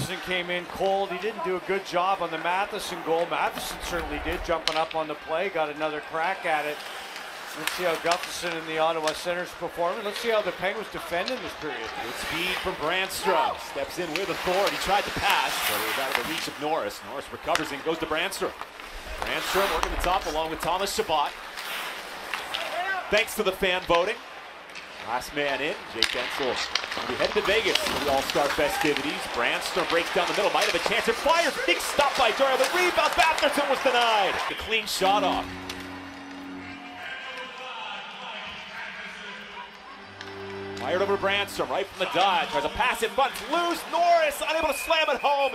Gustafsson came in cold. He didn't do a good job on the Matheson goal. Matheson certainly did, jumping up on the play, got another crack at it. Let's see how Gustafsson and the Ottawa Senators performing. Let's see how the Penguins defend in this period. Good speed from Brannstrom. Steps in with authority. Tried to pass, but it was out of the reach of Norris. Norris recovers and goes to Brannstrom. Brannstrom working the top along with Thomas Chabot. Thanks to the fan voting. Last man in, Jake Guentzel. We head to Vegas for the All-Star festivities. Brannstrom breaks down the middle, might have a chance. It fires. Big stop by Doyle. The rebound. Batherson was denied. The clean shot off. Fired over to Brannstrom, right from the dot. Tries a pass in front, loose. Norris unable to slam it home.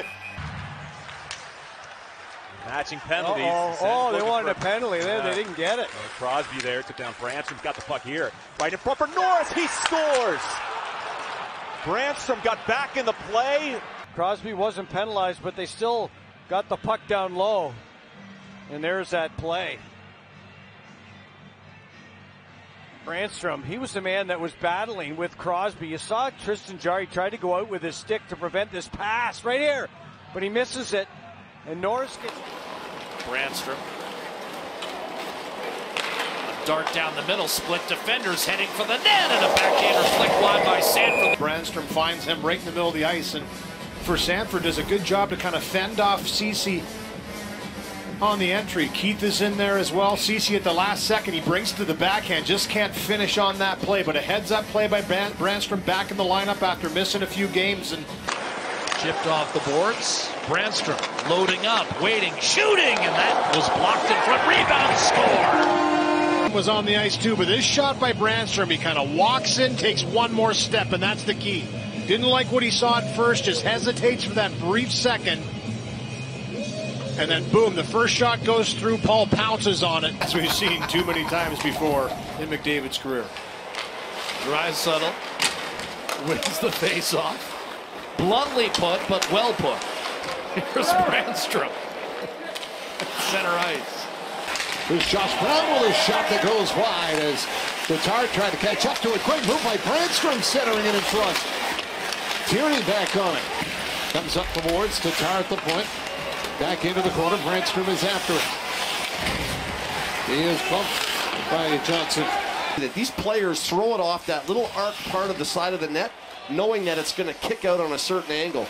Matching penalties. They wanted a penalty there. They didn't get it. Crosby there took down Brannstrom. Got the puck here. Right in front for Norris. He scores. Brannstrom got back in the play. Crosby wasn't penalized, but they still got the puck down low. And there's that play. Brannstrom, he was the man that was battling with Crosby. You saw Tristan Jarry try to go out with his stick to prevent this pass right here, but he misses it, and Norris gets... Brannstrom. A dart down the middle, split defenders heading for the net, and a backhander flick wide by Sanford. Brannstrom finds him right in the middle of the ice, and for Sanford does a good job to kind of fend off Ceci on the entry. Keith is in there as well. Ceci at the last second, he brings to the backhand, just can't finish on that play, but a heads-up play by Brannstrom back in the lineup after missing a few games. And chipped off the boards. Brannstrom loading up, waiting, shooting, and that was blocked in front. Rebound, score! Was on the ice too, but this shot by Brannstrom, he kind of walks in, takes one more step, and that's the key. Didn't like what he saw at first, just hesitates for that brief second. And then boom, the first shot goes through, Paul pounces on it. As we've seen too many times before in McDavid's career. Draisaitl wins the face-off. Bluntly put, but well put. Here's Brannstrom. Center ice. Here's Josh Brown with a shot that goes wide as Tatar tried to catch up to it. Quick move by Brannstrom, centering it in front. Tierney back on it. Comes up the boards, Tatar at the point. Back into the corner, Brannstrom is after it. He is bumped by Johnson. These players throw it off that little arc part of the side of the net, knowing that it's going to kick out on a certain angle.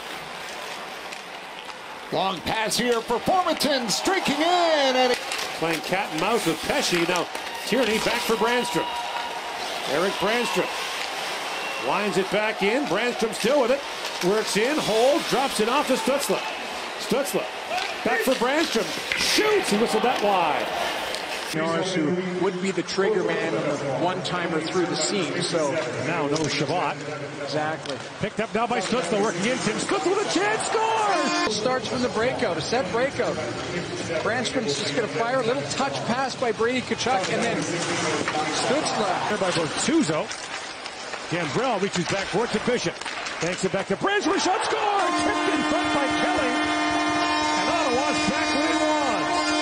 Long pass here for Formanton, streaking in. And playing cat and mouse with Pesce. Now Tierney back for Brannstrom. Erik Brannstrom lines it back in. Brannstrom still with it. Works in, holds, drops it off to Stützle. Stützle back for Brannstrom. Shoots! He whistled that wide. Norris, who would be the trigger man of a one-timer through the seam. So now no Chabot. Exactly. Picked up now by Stützle, working in. Tim Stützle with a chance, scores! Starts from the breakout, a set breakout. Brannstrom's just going to fire a little touch pass by Brady Tkachuk, and then Stützle. Here by Bortuzzo. Gambrell reaches back for it to Bishop. Banks it back to Brannstrom. Shot, score! Tipped in front by Kelly. And Ottawa's back where he was.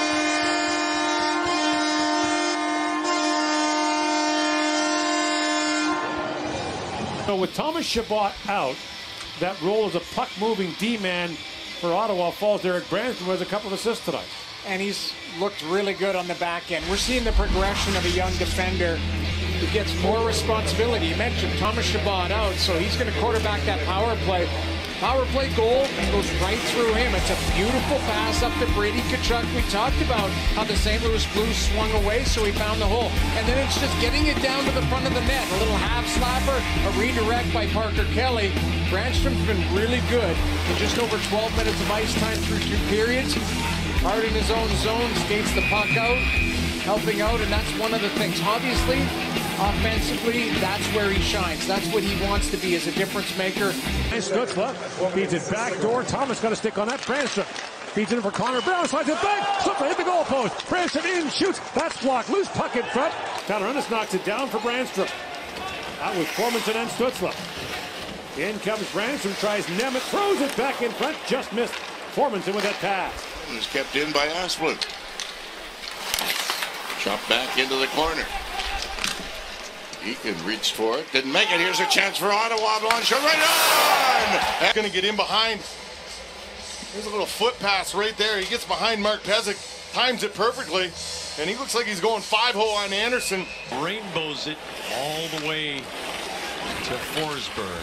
So with Thomas Chabot out, that role as a puck-moving D-man for Ottawa falls to Erik Brannstrom, who has a couple of assists tonight. And he's looked really good on the back end. We're seeing the progression of a young defender who gets more responsibility. You mentioned Thomas Chabot out, so he's going to quarterback that power play. Power play goal goes right through him. It's a beautiful pass up to Brady Tkachuk. We talked about how the St. Louis Blues swung away, so he found the hole. And then it's just getting it down to the front of the net. A little half slapper, a redirect by Parker Kelly. Brannstrom's been really good in just over 12 minutes of ice time through 2 periods. Hard in his own zone, skates the puck out, helping out, and that's one of the things. Obviously, offensively, that's where he shines. That's what he wants to be, as a difference maker. Nice Stützle feeds it back door. Thomas got a stick on that. Brannstrom feeds it in for Connor Brown. Slides it back. Stützle hit the goal post. Brannstrom in, shoots. That's blocked. Loose puck in front. Valerandis knocks it down for Brannstrom. Out with Formanton and Stützle. In comes Brannstrom. Tries Nemeth. Throws it back in front. Just missed. Formanton with that pass. It's kept in by Asplund. Shot back into the corner. Eakin reached for it, didn't make it. Here's a chance for Ottawa. Long shot right on! Going to get in behind. There's a little foot pass right there. He gets behind Mark Pezic, times it perfectly, and he looks like he's going 5-0 on Anderson. Rainbows it all the way to Forsberg.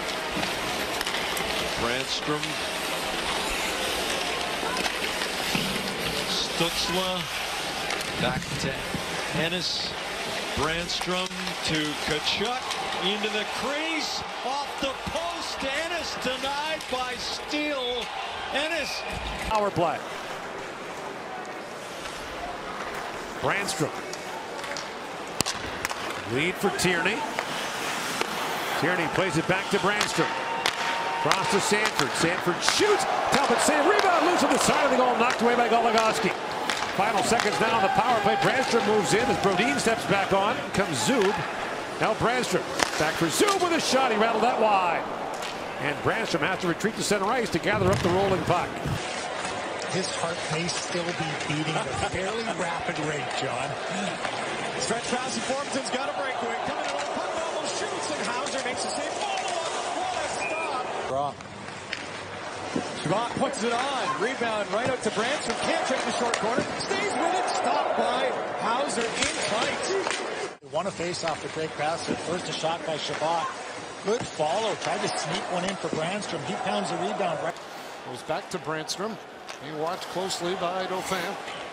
Brannstrom. Stützle. Back to Ennis. Brannstrom to Tkachuk. Into the crease. Off the post. Ennis denied by Steele. Ennis. Power play. Brannstrom. Lead for Tierney. Tierney plays it back to Brannstrom. Cross to Sanford. Sanford shoots. Talbot save. Rebound loose on the side of the goal. Knocked away by Goligoski. Final seconds now on the power play. Brannstrom moves in as Brodin steps back on. Comes Zub. Now Brannstrom. Back for Zub with a shot. He rattled that wide. And Brannstrom has to retreat to center ice to gather up the rolling puck. His heart may still be beating at a fairly rapid rate, John. Stretch pass and Formanton's got a breakaway. Coming in with a puck, almost shoots, and Hauser makes the save. What a stop! Draw. Chabot puts it on. Rebound right out to Brannstrom. Can't check the short corner. Stays with it. Stopped by Hauser in flight. They won a face-off with Craig Bassett. First a shot by Chabot. Good follow. Tried to sneak one in for Brannstrom. He pounds the rebound. Goes back to Brannstrom. He watched closely by Dauphin.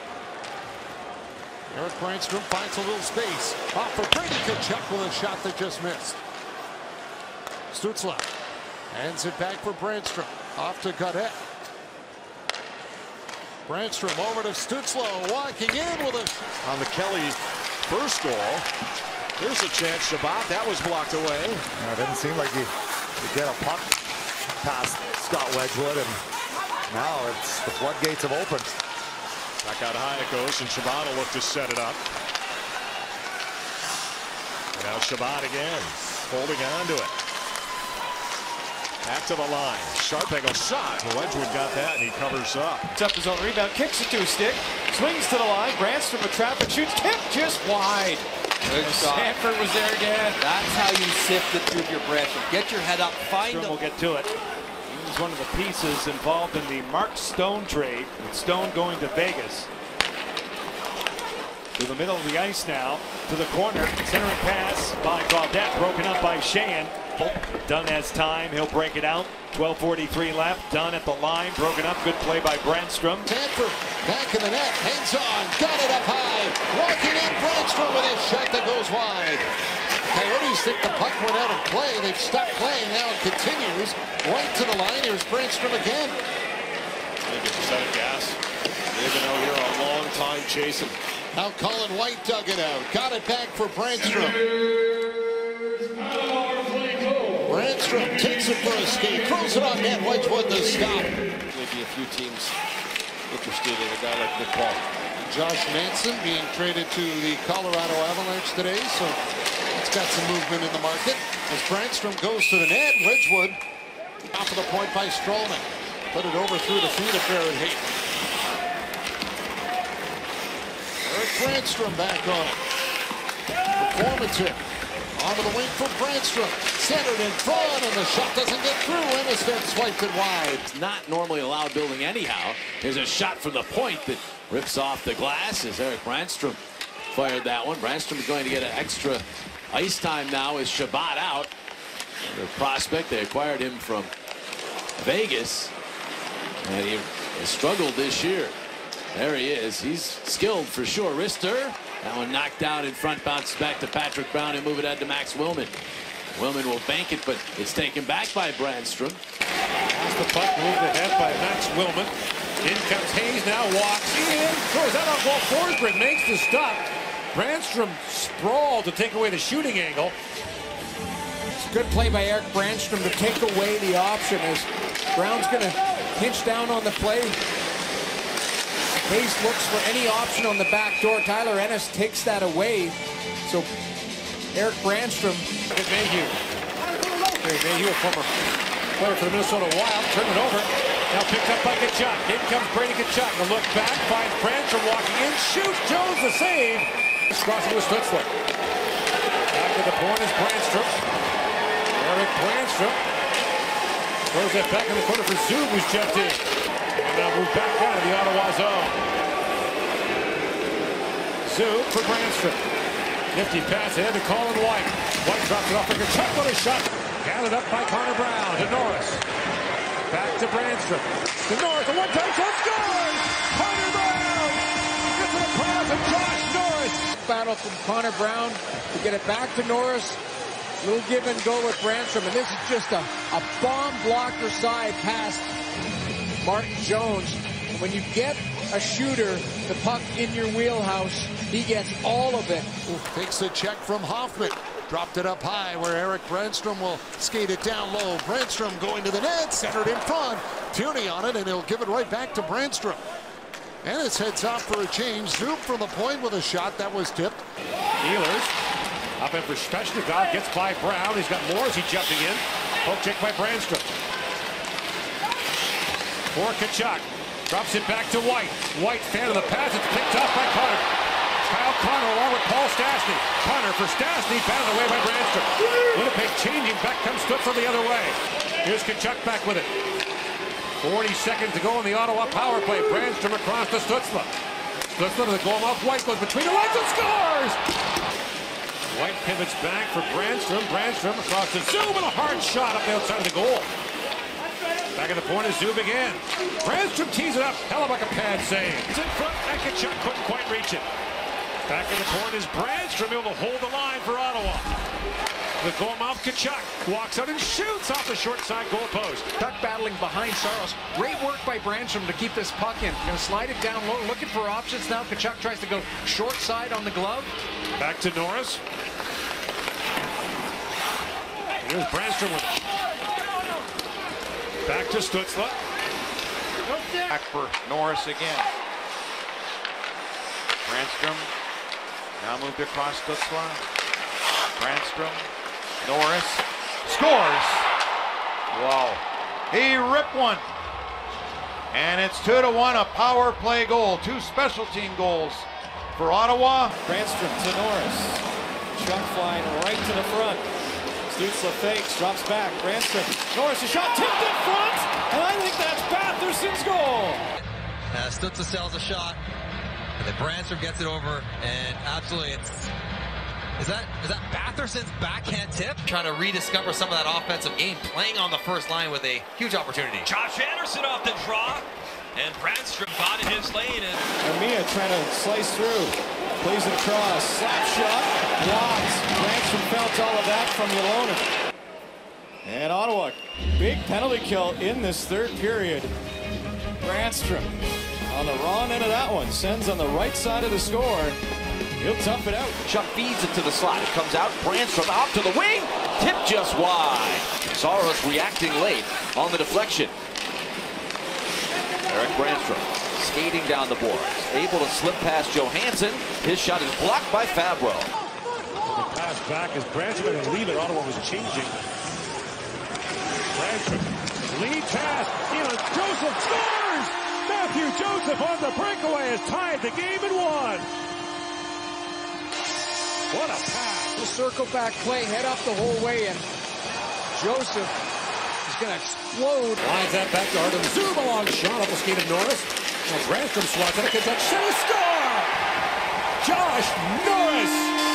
Erik Brannstrom finds a little space. Off for Brady Tkachuk with a shot that just missed. Stützle hands it back for Brannstrom. Off to Gaudette. Brannstrom over to Stützle, walking in with a... On the Kelly first goal, there's a chance. Chabot, that was blocked away. It didn't seem like he could get a puck past Scott Wedgwood, and now it's the floodgates have opened. Back out high it goes, and Chabot will look to set it up. And now Chabot again, holding on to it. Back to the line. Sharp angle shot. Wedgwood got that, and he covers up. It's up his own rebound, kicks it to a stick, swings to the line. Brannstrom a traffic shoots, tipped just wide. Good shot. Sanford was there again. That's how you sift it through your Brannstrom. Get your head up, find him. We'll get to it. He was one of the pieces involved in the Mark Stone trade, with Stone going to Vegas. To the middle of the ice now, to the corner, centering pass by Gaudette, broken up by Sheahan. Dunn has time, he'll break it out. 12:43 left, Dunn at the line, broken up, good play by Brannstrom. Sanford back in the net, hangs on, got it up high, walking in Brannstrom with a shot that goes wide. Coyotes think the puck went out of play, they've stopped playing, now it continues, right to the line, here's Brannstrom again. They get the set of gas. They've been out here a long time chasing. Now Colin White dug it out, got it back for Brannstrom. Brannstrom takes it for a skate, throws it on net, Wedgwood the stop. Maybe a few teams interested in a guy like Nick Paul. Josh Manson being traded to the Colorado Avalanche today, so it's got some movement in the market. As Brannstrom goes to the net, Wedgwood off of the point by Stroman. Put it over through the feet of Barrett Hayton. Erik Brannstrom back on it. Performance hit. Onto the wing for Brannstrom. Centered in front, and the shot doesn't get through. Ennis then swiped it wide. It's not normally allowed building anyhow. There's a shot from the point that rips off the glass as Erik Brannstrom fired that one. Brannstrom is going to get an extra ice time now with Chabot out. The prospect, they acquired him from Vegas, and he has struggled this year. There he is. He's skilled for sure. Rister. That one knocked out in front, bounces back to Patrick Brown and move it out to Max Willman. Willman will bank it, but it's taken back by Brannstrom. As the puck moved ahead by Max Willman. In comes Hayes, now walks in, throws that on goal. Forsberg makes the stop. Brannstrom sprawled to take away the shooting angle. It's a good play by Erik Brannstrom to take away the option as Brown's going to pinch down on the play. Hayes looks for any option on the back door. Tyler Ennis takes that away. So Erik Brannstrom. Mayhew. Mayhew, a former player for the Minnesota Wild. Turn it over. Now picked up by Tkachuk. In comes Brady Tkachuk. A look back. Finds Brannstrom walking in. Shoots. Jones the save. Crossing with Stützle. Back to the point. point is Brannstrom. Erik Brannstrom throws that back in the corner for Zub, who's jumped in. And now moved back out of the Ottawa zone. Zub for Brannstrom. Nifty pass ahead to Colin White. White drops it off like a chuck with a shot. Gathered up by Connor Brown to Norris. Back to Brannstrom. To Norris, a one-time shot, scores! Connor Brown gets it across and Josh Norris. Battle from Connor Brown to get it back to Norris. Little give and go with Brannstrom, and this is just a bomb blocker side past Martin Jones. And when you get a shooter, the puck in your wheelhouse, he gets all of it. Takes the check from Hoffman. Dropped it up high where Erik Brannstrom will skate it down low. Brannstrom going to the net, centered in front. Tierney on it, and he'll give it right back to Brannstrom. And it's heads off for a change. Zub from the point with a shot that was tipped. Ehlers up in for Svechnikov, gets by Brown. He's got Morrissey jumping in. Poke check by Brannstrom. For Tkachuk. Drops it back to White. White fan of the pass. It's picked off by Connor. Kyle Connor along with Paul Stastny. Connor for Stastny, batted away by Brannstrom. Winnipeg changing, back comes Stützle the other way. Here's Tkachuk back with it. 40 seconds to go in the Ottawa power play. Brannstrom across to Stützle. Stützle to the goal mouth. White goes between the lines and scores! White pivots back for Brannstrom. Brannstrom across to Zub and a hard shot up the outside of the goal. Back at the point is Zub again. Brannstrom tees it up. Hellebuck a pad save. It's in front and Tkachuk couldn't quite reach it. Back at the point is Brannstrom able to hold the line for Ottawa. The goal mouth, Tkachuk walks out and shoots off the short side goalpost. Duck battling behind Saros. Great work by Brannstrom to keep this puck in. Going to slide it down low, looking for options now. Tkachuk tries to go short side on the glove. Back to Norris. Here's Brannstrom with it. Back to Stützle. Back for Norris again. Brannstrom now moved across Stützle. Brannstrom, Norris scores. Wow, he ripped one, and it's 2-1, a power play goal. 2 special team goals for Ottawa. Brannstrom to Norris. Chuck flying right to the front. Stützle fakes, drops back. Brannstrom, Norris, a shot tipped in front, and I think that's Batherson's goal. Stützle sells a shot, and then Brannstrom gets it over, and absolutely is that Batherson's backhand tip? Trying to rediscover some of that offensive game, playing on the first line with a huge opportunity. Josh Anderson off the draw, and Brannstrom got in his lane. And Armia trying to slice through, plays it across, slap shot, blocked. Brannstrom felt all of that from Yolona. And Ottawa, big penalty kill in this third period. Brannstrom on the wrong end of that one, sends on the right side of the score. He'll tough it out. Chuck feeds it to the slot. It comes out. Brannstrom out to the wing. Tip just wide. Saros reacting late on the deflection. Erik Brannstrom skating down the boards. Able to slip past Johansson. His shot is blocked by Fabro. The pass back as Brannstrom and lead it. Ottawa was changing. Brannstrom. Lead pass. Joseph scores! Matthew Joseph on the breakaway has tied the game at 1. What a pass. The circle back play, head up the whole way, and Joseph is going to explode. Lines that back to Artem Zub, a long shot off the skate of Norris. Now Brannstrom swats at a Tkachuk shot, score! Josh Norris!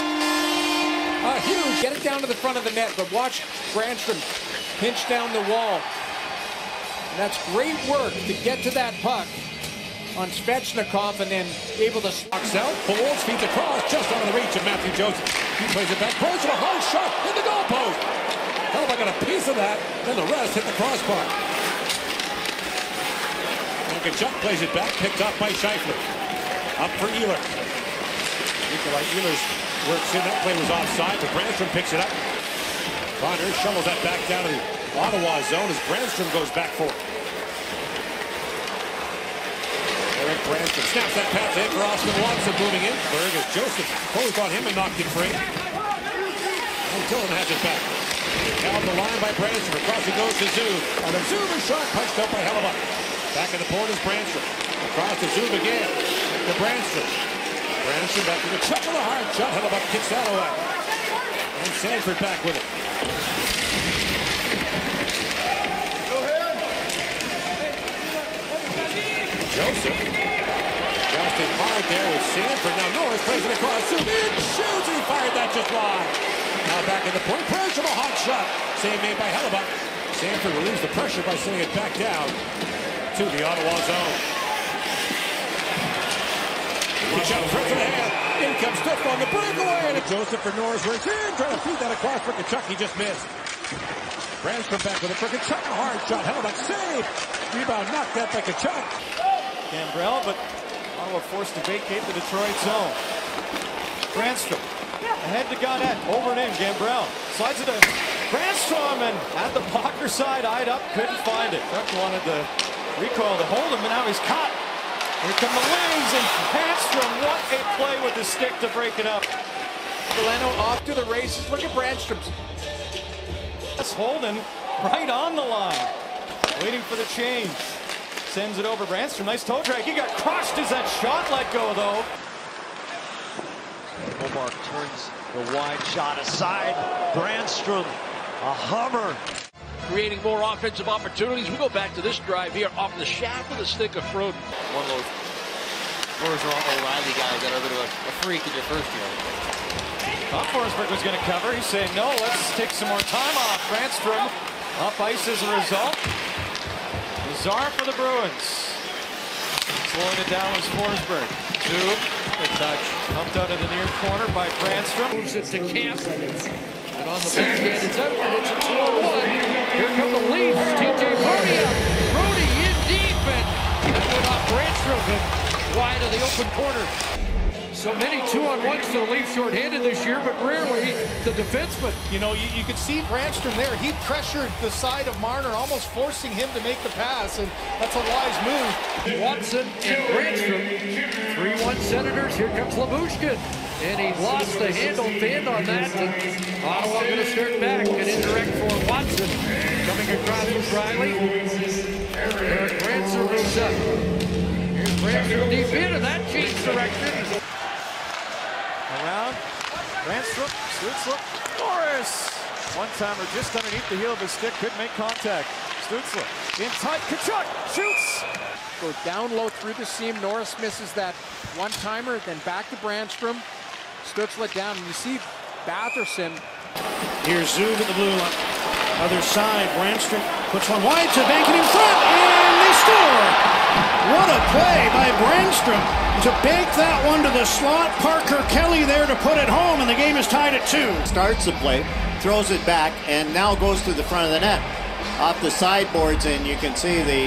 Huge, get it down to the front of the net, but watch Brannstrom pinch down the wall. And that's great work to get to that puck on Svechnikov, and then able to box out, folds, feeds across, just out of the reach of Matthew Joseph. He plays it back, throws it a hard shot in the goalpost. Hellebuck got a piece of that, then the rest hit the crossbar. And Tkachuk plays it back, picked up by Scheifele. Up for Ehlers. Nikolai Ehlers works in, that play was offside, but Brannstrom picks it up. Connor shovels that back down to the Ottawa zone as Brannstrom goes back for it. Erik Brannstrom snaps that pass in for Austin Watson moving in. Berg as Joseph posed on him and knocked it free. And Dillon has it back. Held the line by Brannstrom. Across he goes to Zub. On a Zub shot punched out by Hellebuck. Back in the port is Brannstrom. Across to Zub again. To Brannstrom. Brannstrom back to the chuck of the hard shot. Hellebuck kicks that away. And Sanford back with it. Joseph adjusting hard there with Sanford. Now Norris plays it across. Zoom in, shoots, and he fired that just wide. Now back in the point. Pressure, a hot shot. Save made by Hellebuck. Sanford relieves the pressure by sending it back down to the Ottawa zone. Pitch out front to the hand. In comes Stiff on the breakaway. And Joseph for Norris. Works in. Trying to feed that across for Kachuk. He just missed. Brannstrom back with it for Kachuk. A hard shot. Hellebuck save. Rebound knocked out by Kachuk. Gambrell, but Ottawa forced to vacate the Detroit zone. Brannstrom ahead to Gaudet, over and in. Gambrell slides it to Brannstrom, and at the blocker side, eyed up, couldn't find it. Duck wanted the recoil to hold him, and now he's caught. Here come the wings, and Brannstrom, what a play with the stick to break it up. Delano off to the races. Look at Brannstrom's. That's Holden right on the line, waiting for the change. Sends it over Brannstrom. Nice toe drag. He got crushed as that shot let go, though. Omar turns the wide shot aside. Brannstrom, a hummer. Creating more offensive opportunities. We go back to this drive here off the shaft of the stick of Froden. One of those O'Reilly guys that are a bit of a freak in your first year. Thought Forsberg was going to cover. He's saying, no, let's take some more time off. Brannstrom up ice as a result. Bizarre for the Bruins. Slowing it down was Forsberg. Zoom, good touch. Pumped out of the near corner by Brannstrom. Moves it to Camp. And on the backhand, it's out, and it's a 2-on-1. Here come the Leafs. TJ Brody up. Brody in deep, and that went off Brannstrom and wide of the open corner. So many 2-on-1s to the Leafs short-handed this year, but rarely the defenseman. You know, you could see Brannstrom there. He pressured the side of Marner, almost forcing him to make the pass, and that's a wise move. Watson and Brannstrom, 3-1 Senators. Here comes Labushkin, and he lost the handle thin on that. And Ottawa going to start back. An indirect for Watson. Coming across with Riley. Erik Brannstrom moves up. Here's Brannstrom deep in, and that changed direction. Around, Brannstrom, Stützle, Norris. One-timer just underneath the heel of his stick, couldn't make contact. Stützle in tight, Kachuk shoots. Go down low through the seam. Norris misses that one-timer, then back to Brannstrom. Stützle down, and you see Batherson. Here's Zoom at the blue line. Other side, Brannstrom puts one wide to bank it in front, and they score! What a play by Brannstrom to bank that one to the slot. Parker Kelly there to put it home, and the game is tied at 2. Starts the play, throws it back, and now goes to the front of the net. Off the sideboards, and you can see the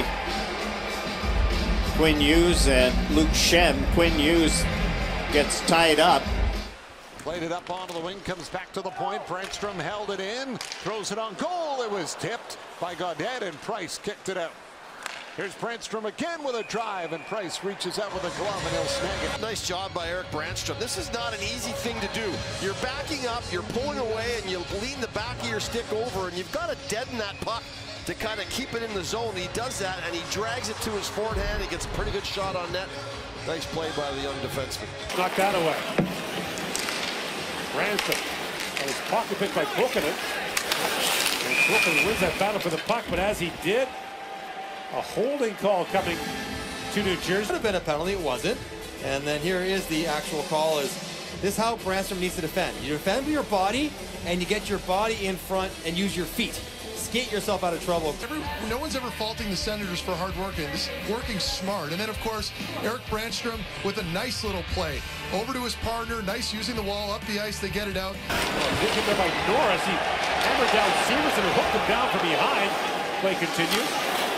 Quinn Hughes and Luke Shem. Quinn Hughes gets tied up. Played it up onto the wing, comes back to the point. Brannstrom held it in, throws it on goal. It was tipped by Gaudet, and Price kicked it out. Here's Brannstrom again with a drive, and Price reaches out with a glove, and he'll snag it. Nice job by Erik Brannstrom. This is not an easy thing to do. You're backing up, you're pulling away, and you lean the back of your stick over, and you've got to deaden that puck to kind of keep it in the zone. He does that, and he drags it to his forehand. He gets a pretty good shot on net. Nice play by the young defenseman. Knocked that away. Brannstrom got his pocket picked by Brooklyn. And Brooklyn wins that battle for the puck, but as he did, a holding call coming to New Jersey. Could have been a penalty, it wasn't. And then here is the actual call. This is how Brannstrom needs to defend. You defend with your body, and you get your body in front and use your feet. Skate yourself out of trouble. No one's ever faulting the Senators for hard work, and this working smart. And then, of course, Erik Brannstrom with a nice little play. Over to his partner, nice using the wall, up the ice, they get it out. Good hit there by Norris. He hammered down Severson and hooked him down from behind. Play continues.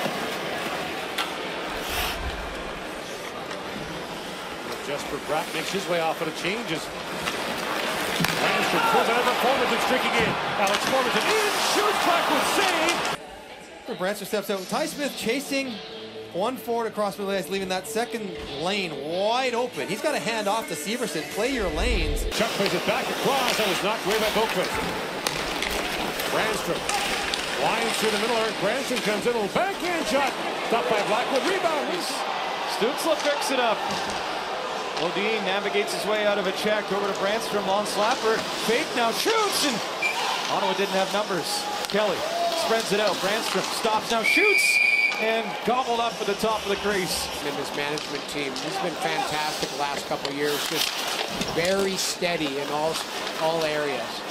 Jesper Bratt makes his way off, but it changes. Brannstrom pulls out over Formanton, streaking in. Alex Formanton in, shoots, puck was saved. Brannstrom steps out. Ty Smith chasing 1-4 across the ice, leaving that second lane wide open. He's got to hand off to Severson. Play your lanes. Chuck plays it back across. That was knocked away by Boquist. Brannstrom winds through the middle. Erik Brannstrom comes in. A little backhand shot. Stopped by Blackwood. Rebounds. Stützle picks it up. Odin navigates his way out of a check over to Brannstrom, long slapper. Fake now shoots, and Ottawa didn't have numbers. Kelly spreads it out. Brannstrom stops now, shoots, and gobbled up at the top of the crease. And his management team, he's been fantastic the last couple of years. Just very steady in all areas.